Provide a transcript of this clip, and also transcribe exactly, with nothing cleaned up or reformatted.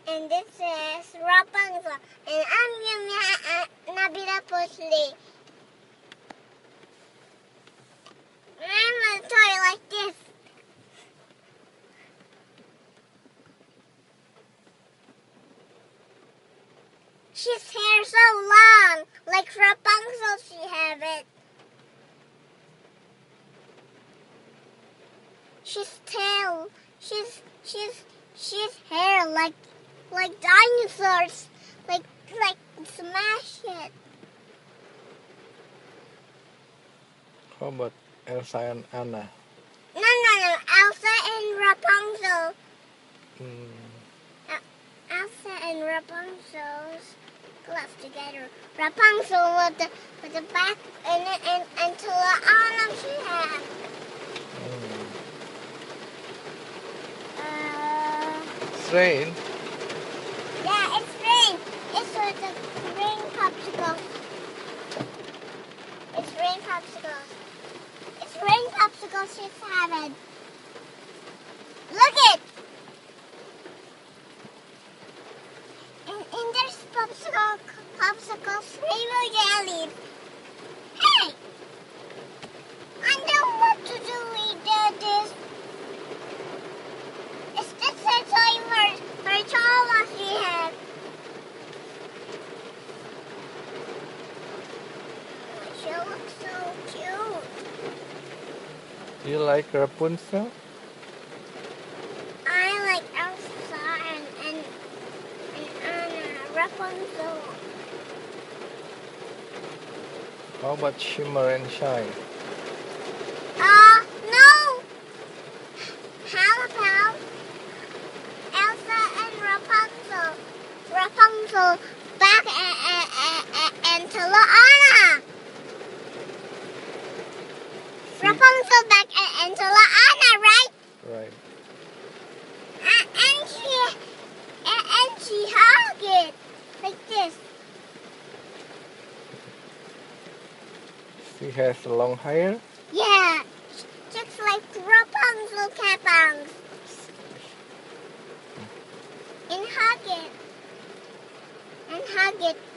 And this is Rapunzel. And I'm Yumia Nabila Pusli. I'm a toy like this. She's hair so long, like Rapunzel she have it. She's tail, she's, she's, she's hair like, like dinosaurs, like, like smash it. How about Elsa and Anna? No, no, no, Elsa and Rapunzel. Mm. El- Elsa and Rapunzel's gloves together. Rapunzel with the, with the back and, and, and to the arm she had. Mm. Uh, It's rain. yeah, it's rain. It's with the rain popsicles. It's rain popsicles. It's rain popsicles she's having. Look it! And, and there's popsicle, popsicles, rainbow jellies. Hey! I know what to do with this. Is this a toy for, for Chala she had? She looks so cute. Do you like Rapunzel? I like Elsa and, and, and Anna, Rapunzel. How about Shimmer and Shine? Uh, no! How about Elsa and Rapunzel? Rapunzel back and, and, and, and to Anna. Rapunzel back and, and to Anna, right? Right. And, and she and, and she hugged it like this. She has long hair. Yeah, just like Rapunzel capangs. And hug it. And hug it.